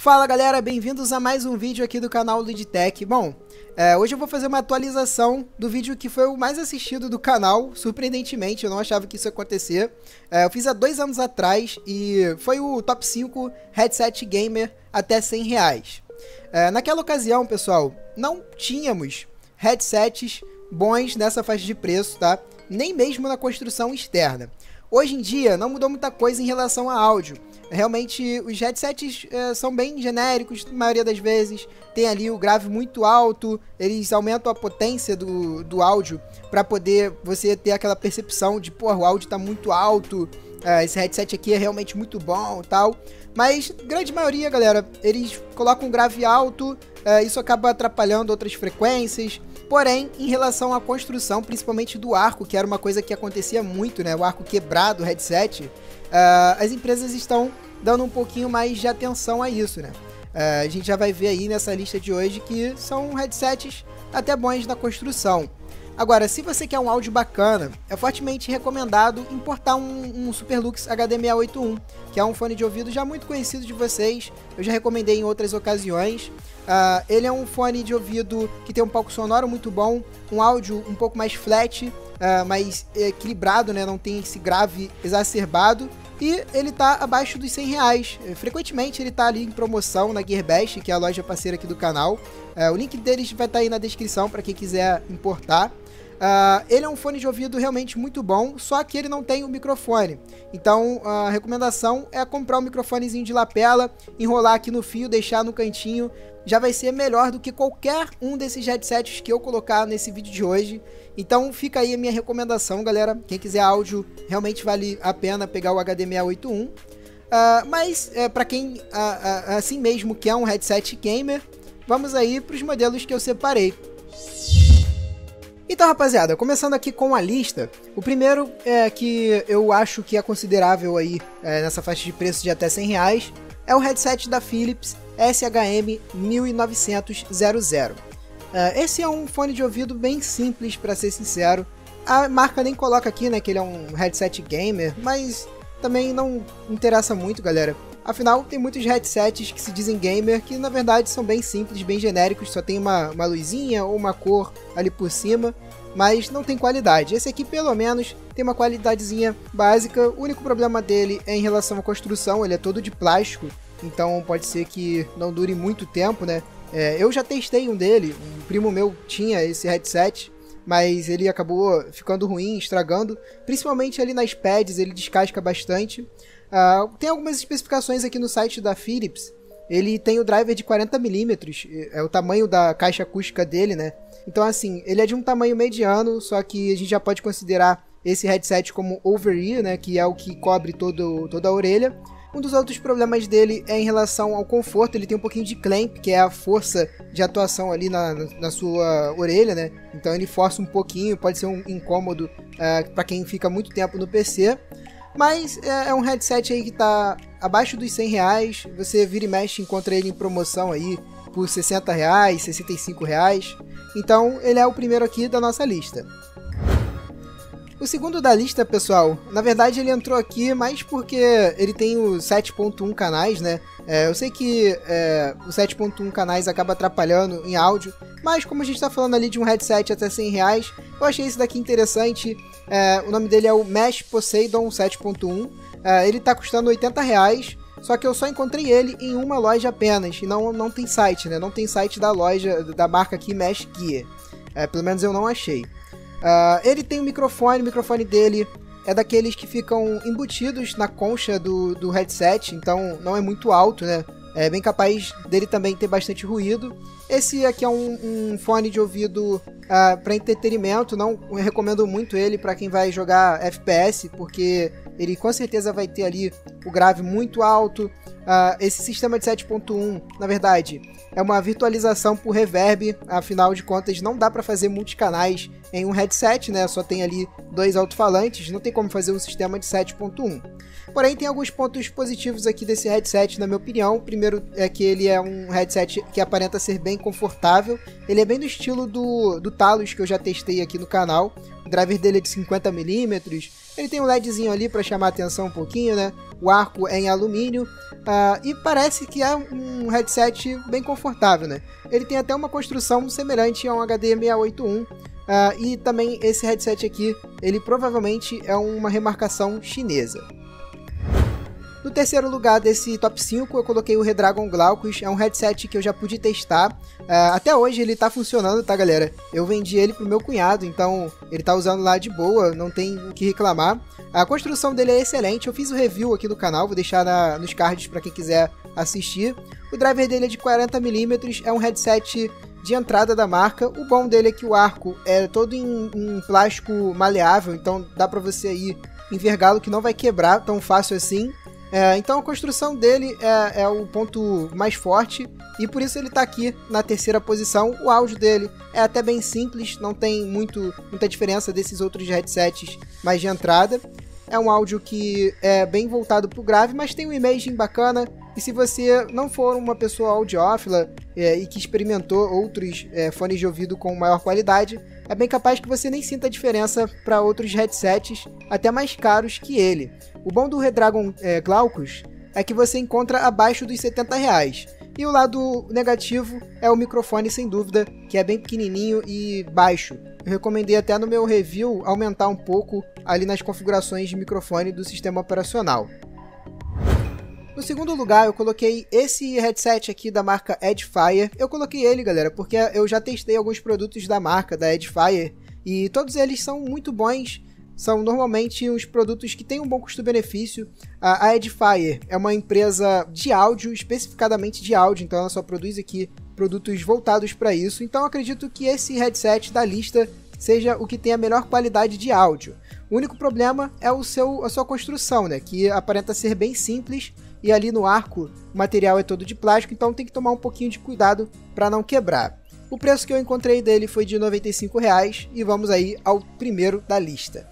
Fala galera, bem-vindos a mais um vídeo aqui do canal Lidtech. Bom, hoje eu vou fazer uma atualização do vídeo que foi o mais assistido do canal, surpreendentemente, eu não achava que isso ia acontecer. Eu fiz há 2 anos atrás e foi o top 5 headset gamer até R$100. Naquela ocasião, pessoal, não tínhamos headsets bons nessa faixa de preço, tá? Nem mesmo na construção externa. Hoje em dia não mudou muita coisa em relação a áudio. Realmente os headsets são bem genéricos, na maioria das vezes. Tem ali o grave muito alto, eles aumentam a potência do áudio para poder você ter aquela percepção de, pô, o áudio tá muito alto, esse headset aqui é realmente muito bom e tal. Mas, grande maioria, galera, eles colocam um grave alto, isso acaba atrapalhando outras frequências. Porém, em relação à construção, principalmente do arco, que era uma coisa que acontecia muito, né? O arco quebrado, o headset, as empresas estão dando um pouquinho mais de atenção a isso, né? A gente já vai ver aí nessa lista de hoje que são headsets até bons na construção. Agora, se você quer um áudio bacana, é fortemente recomendado importar um Superlux HD681, que é um fone de ouvido já muito conhecido de vocês, eu já recomendei em outras ocasiões. Ele é um fone de ouvido que tem um palco sonoro muito bom, um áudio um pouco mais flat, mais equilibrado, né? Não tem esse grave exacerbado, e ele tá abaixo dos R$100. Frequentemente ele tá ali em promoção na Gearbest, que é a loja parceira aqui do canal. O link deles vai estar aí na descrição para quem quiser importar. Ele é um fone de ouvido realmente muito bom, só que ele não tem o microfone. Então a recomendação é comprar um microfonezinho de lapela, enrolar aqui no fio, deixar no cantinho. Já vai ser melhor do que qualquer um desses headsets que eu colocar nesse vídeo de hoje. Então fica aí a minha recomendação, galera. Quem quiser áudio, realmente vale a pena pegar o HD681. Mas para quem assim mesmo quer um headset gamer, vamos aí para os modelos que eu separei. Então, rapaziada, começando aqui com a lista, o primeiro que eu acho que é considerável aí nessa faixa de preço de até R$100 é o headset da Philips SHM-1900. Esse é um fone de ouvido bem simples, para ser sincero. A marca nem coloca aqui, né, que ele é um headset gamer, mas também não interessa muito, galera. Afinal, tem muitos headsets que se dizem gamer que na verdade são bem simples, bem genéricos, só tem uma luzinha ou uma cor ali por cima, mas não tem qualidade. Esse aqui pelo menos tem uma qualidadezinha básica. O único problema dele é em relação à construção, ele é todo de plástico, então pode ser que não dure muito tempo, né? Eu já testei um dele, um primo meu tinha esse headset, mas ele acabou ficando ruim, estragando, principalmente ali nas pads, ele descasca bastante. Tem algumas especificações aqui no site da Philips. Ele tem o driver de 40mm, é o tamanho da caixa acústica dele, né? Então assim, ele é de um tamanho mediano, só que a gente já pode considerar esse headset como over-ear, né? Que é o que cobre toda a orelha. Um dos outros problemas dele é em relação ao conforto. Ele tem um pouquinho de clamp, que é a força de atuação ali na sua orelha, né? Então ele força um pouquinho, pode ser um incômodo para quem fica muito tempo no PC. Mas é um headset aí que tá abaixo dos R$100, você vira e mexe, encontra ele em promoção aí por R$60, R$65. Então ele é o primeiro aqui da nossa lista. O segundo da lista, pessoal, na verdade ele entrou aqui mais porque ele tem os 7.1 canais, né? Eu sei que os 7.1 canais acaba atrapalhando em áudio, mas como a gente está falando ali de um headset até R$100, eu achei esse daqui interessante. O nome dele é o Mesh Poseidon 7.1, ele está custando R$80, só que eu só encontrei ele em uma loja apenas, e não tem site, né? Não tem site da loja, da marca aqui Mesh Gear, pelo menos eu não achei. Ele tem um microfone, o microfone dele é daqueles que ficam embutidos na concha do headset, então não é muito alto, né? É bem capaz dele também ter bastante ruído. Esse aqui é um fone de ouvido para entretenimento, não recomendo muito ele para quem vai jogar FPS, porque ele com certeza vai ter ali o grave muito alto. Esse sistema de 7.1, na verdade, é uma virtualização por reverb, afinal de contas não dá para fazer multicanais em um headset, né? Só tem ali 2 alto-falantes, não tem como fazer um sistema de 7.1. Porém, tem alguns pontos positivos aqui desse headset, na minha opinião. O primeiro é que ele é um headset que aparenta ser bem confortável. Ele é bem do estilo do Talos, que eu já testei aqui no canal. O driver dele é de 50mm, Ele tem um LEDzinho ali para chamar a atenção um pouquinho, né? O arco é em alumínio e parece que é um headset bem confortável, né? Ele tem até uma construção semelhante a um HD 681 e também esse headset aqui, ele provavelmente é uma remarcação chinesa. No terceiro lugar desse top 5 eu coloquei o Redragon Glaucus, é um headset que eu já pude testar, até hoje ele tá funcionando, tá galera? Eu vendi ele pro meu cunhado, então ele tá usando lá de boa, não tem o que reclamar. A construção dele é excelente, eu fiz o review aqui no canal, vou deixar nos cards para quem quiser assistir. O driver dele é de 40mm, é um headset de entrada da marca. O bom dele é que o arco é todo em plástico maleável, então dá pra você aí envergá-lo que não vai quebrar tão fácil assim. Então a construção dele é o ponto mais forte e por isso ele está aqui na terceira posição. O áudio dele é até bem simples, não tem muita diferença desses outros headsets mais de entrada. É um áudio que é bem voltado para o grave, mas tem um imaging bacana. E se você não for uma pessoa audiófila e que experimentou outros fones de ouvido com maior qualidade, é bem capaz que você nem sinta a diferença para outros headsets até mais caros que ele. O bom do Redragon Glaucus é que você encontra abaixo dos R$70. E o lado negativo é o microfone, sem dúvida, que é bem pequenininho e baixo. Eu recomendei até no meu review aumentar um pouco ali nas configurações de microfone do sistema operacional. No segundo lugar, eu coloquei esse headset aqui da marca Edifier. Eu coloquei ele, galera, porque eu já testei alguns produtos da marca, da Edifier, e todos eles são muito bons. São normalmente os produtos que têm um bom custo-benefício. A Edifier é uma empresa de áudio, especificadamente de áudio, então ela só produz aqui produtos voltados para isso. Então acredito que esse headset da lista seja o que tem a melhor qualidade de áudio. O único problema é a sua construção, né, que aparenta ser bem simples. E ali no arco o material é todo de plástico, então tem que tomar um pouquinho de cuidado para não quebrar. O preço que eu encontrei dele foi de R$95 e vamos aí ao primeiro da lista.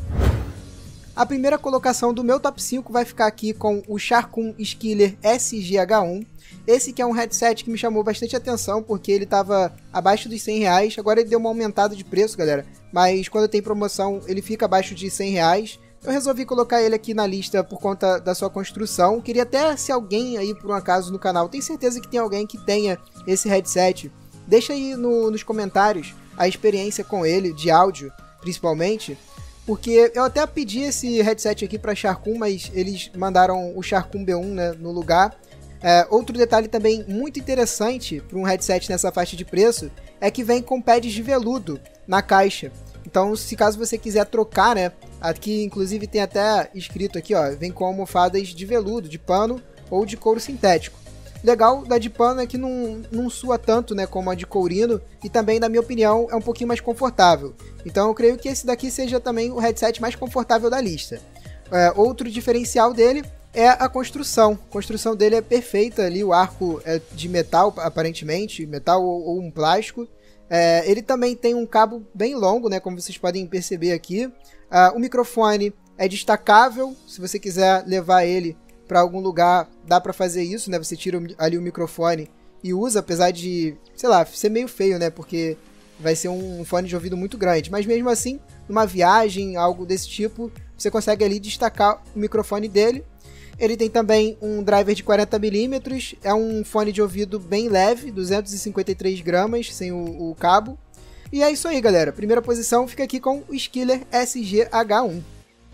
A primeira colocação do meu top 5 vai ficar aqui com o Sharkoon Skiller SG-H1. Esse que é um headset que me chamou bastante atenção porque ele estava abaixo dos R$100, agora ele deu uma aumentada de preço, galera, mas quando tem promoção ele fica abaixo de R$100. Eu resolvi colocar ele aqui na lista por conta da sua construção. Queria até, se alguém aí por um acaso no canal, tem certeza que tem alguém que tenha esse headset, deixa aí nos comentários a experiência com ele, de áudio principalmente, porque eu até pedi esse headset aqui para Sharkoon, mas eles mandaram o Sharkoon B1, né, no lugar. Outro detalhe também muito interessante para um headset nessa faixa de preço é que vem com pads de veludo na caixa. Então, se caso você quiser trocar, né, aqui inclusive tem até escrito aqui, ó, vem com almofadas de veludo, de pano ou de couro sintético. Legal da de pano é que não sua tanto, né, como a de courino e também, na minha opinião, é um pouquinho mais confortável. Então eu creio que esse daqui seja também o headset mais confortável da lista. Outro diferencial dele é a construção. A construção dele é perfeita ali, o arco é de metal, aparentemente, metal ou um plástico. Ele também tem um cabo bem longo, né, como vocês podem perceber aqui. O microfone é destacável, se você quiser levar ele para algum lugar, dá para fazer isso, né? Você tira ali o microfone e usa, apesar de, sei lá, ser meio feio, né? Porque vai ser um fone de ouvido muito grande. Mas mesmo assim, numa viagem, algo desse tipo, você consegue ali destacar o microfone dele. Ele tem também um driver de 40mm, é um fone de ouvido bem leve, 253 gramas, sem o cabo. E é isso aí, galera. Primeira posição fica aqui com o Skiller SG-H1.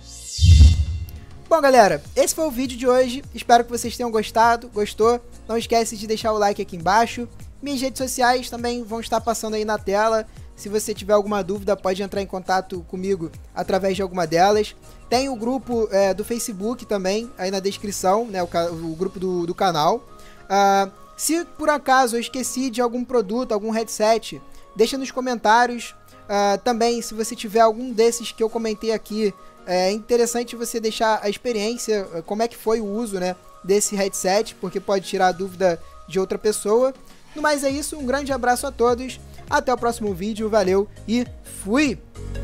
Bom, galera, esse foi o vídeo de hoje. Espero que vocês tenham gostado. Gostou? Não esquece de deixar o like aqui embaixo. Minhas redes sociais também vão estar passando aí na tela. Se você tiver alguma dúvida, pode entrar em contato comigo através de alguma delas. Tem o grupo do Facebook também, aí na descrição, né, o grupo do canal. Se por acaso eu esqueci de algum produto, algum headset, deixa nos comentários. Também, se você tiver algum desses que eu comentei aqui, é interessante você deixar a experiência, como é que foi o uso, né, desse headset, porque pode tirar a dúvida de outra pessoa. No mais é isso, um grande abraço a todos, até o próximo vídeo, valeu e fui!